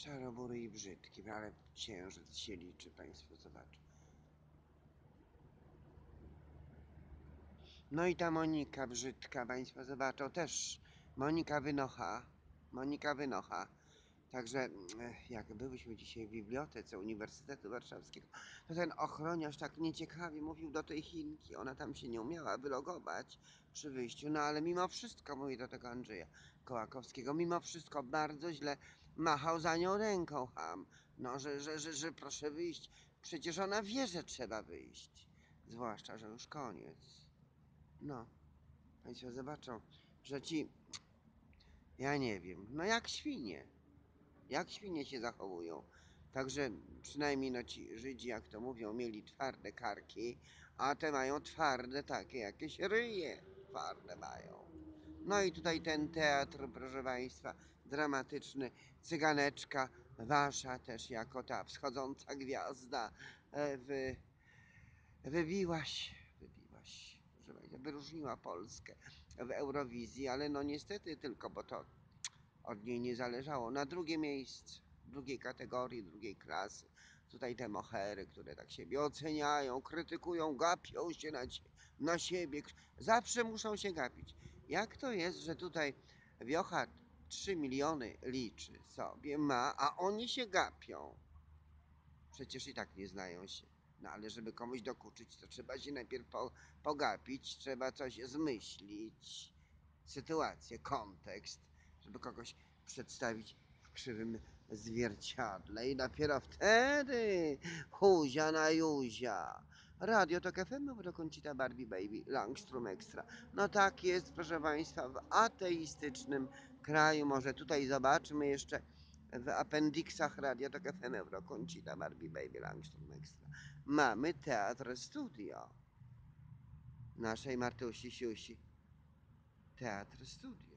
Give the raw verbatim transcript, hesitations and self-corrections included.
Szarobury i brzydki, ale księżyc się liczy, Państwo zobaczą. No i ta Monika brzydka, Państwo zobaczą, też Monika Wynocha. Monika Wynocha. Także jak byliśmy dzisiaj w bibliotece Uniwersytetu Warszawskiego, to ten ochroniarz tak nieciekawie mówił do tej Chinki. Ona tam się nie umiała wylogować przy wyjściu, no ale mimo wszystko, mówi do tego Andrzeja Kołakowskiego, mimo wszystko bardzo źle machał za nią ręką ham. No, że, że, że, że proszę wyjść. Przecież ona wie, że trzeba wyjść. Zwłaszcza, że już koniec. No, Państwo zobaczą, że ci, ja nie wiem, no jak świnie. Jak świnie się zachowują. Także przynajmniej no ci Żydzi, jak to mówią, mieli twarde karki, a te mają twarde takie jakieś ryje. Twarde mają. No i tutaj ten teatr, proszę Państwa, dramatyczny, Cyganeczka, wasza też jako ta wschodząca gwiazda, e, wy, wybiłaś, wybiłaś, proszę Państwa, wyróżniła Polskę w Eurowizji, ale no niestety tylko, bo to od niej nie zależało. Na drugie miejsce, drugiej kategorii, drugiej klasy. Tutaj te mohery, które tak siebie oceniają, krytykują, gapią się na, na siebie. Zawsze muszą się gapić. Jak to jest, że tutaj Wiocha trzy miliony liczy sobie, ma, a oni się gapią? Przecież i tak nie znają się. No ale żeby komuś dokuczyć, to trzeba się najpierw po, pogapić, trzeba coś zmyślić. Sytuację, kontekst, żeby kogoś przedstawić w krzywym zwierciadle i dopiero wtedy huzia na juzia. Radio Tok F M, Euroconsita Barbie Baby, Langstrom Extra. No tak jest, proszę Państwa, w ateistycznym kraju. Może tutaj zobaczmy jeszcze w apendiksach Radio Tok F M, Euroconsita Barbie Baby, Langstrom Extra. Mamy teatr studio naszej Martusi Siusi. Teatr studio.